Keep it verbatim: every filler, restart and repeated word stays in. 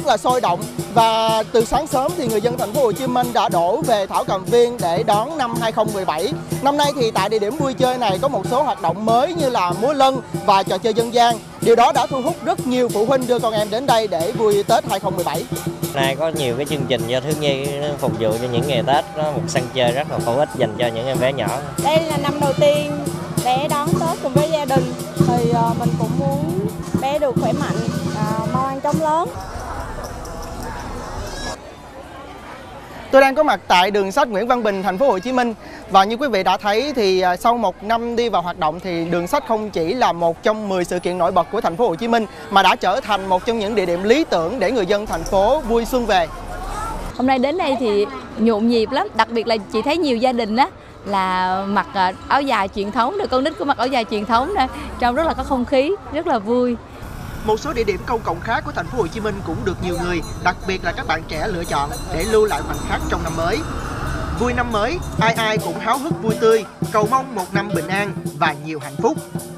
là sôi động. Và từ sáng sớm thì người dân thành phố Hồ Chí Minh đã đổ về Thảo Cầm Viên để đón năm hai không một bảy. Năm nay thì tại địa điểm vui chơi này có một số hoạt động mới như là múa lân và trò chơi dân gian. Điều đó đã thu hút rất nhiều phụ huynh đưa con em đến đây để vui Tết hai không một bảy. Nay có nhiều cái chương trình do thiếu nhi phục vụ cho những ngày Tết, đó một sân chơi rất là hữu ích dành cho những em bé nhỏ. Đây là năm đầu tiên bé đón Tết cùng với gia đình, thì mình cũng muốn bé được khỏe mạnh, mau ăn chóng lớn. Tôi đang có mặt tại đường sách Nguyễn Văn Bình, thành phố Hồ Chí Minh. Và như quý vị đã thấy thì sau một năm đi vào hoạt động thì đường sách không chỉ là một trong mười sự kiện nổi bật của thành phố Hồ Chí Minh mà đã trở thành một trong những địa điểm lý tưởng để người dân thành phố vui xuân về. Hôm nay đến đây thì nhộn nhịp lắm, đặc biệt là chị thấy nhiều gia đình á là mặc áo dài truyền thống, được con nít của mặc áo dài truyền thống nè, trông rất là có không khí, rất là vui. Một số địa điểm công cộng khác của thành phố Hồ Chí Minh cũng được nhiều người, đặc biệt là các bạn trẻ lựa chọn để lưu lại khoảnh khắc trong năm mới. Vui năm mới, ai ai cũng háo hức vui tươi, cầu mong một năm bình an và nhiều hạnh phúc.